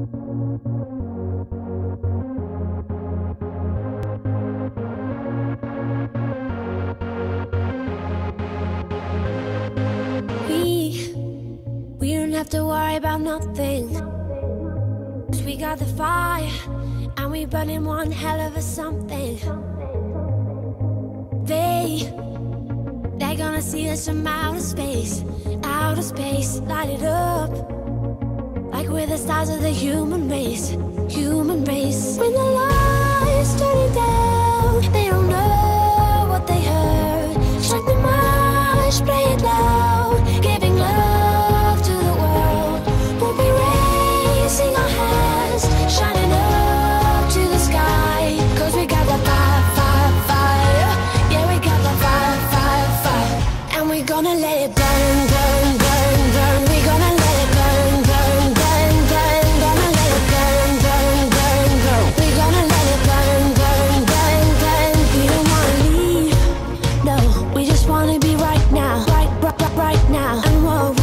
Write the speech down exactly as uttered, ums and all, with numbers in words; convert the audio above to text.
We, we don't have to worry about nothing, 'cause we got the fire, and we burning one hell of a something. They, they're gonna see us from outer space, outer space, light it up, like we're the stars of the human race, human race. When the lights turning down, they don't know what they heard. Strike the march, play it loud, giving love to the world. We'll be raising our hands, shining up to the sky, 'cause we got the fire, fire, fire. Yeah, we got the fire, fire, fire. And we're gonna let it burn, burn, burn, burn. We're gonna let it burn, burn, burn, burn. Gonna let it burn, burn, burn, burn. We're gonna let it burn, burn, burn, burn. We don't wanna leave, no, we just wanna be right now, right, right, right, right now. And what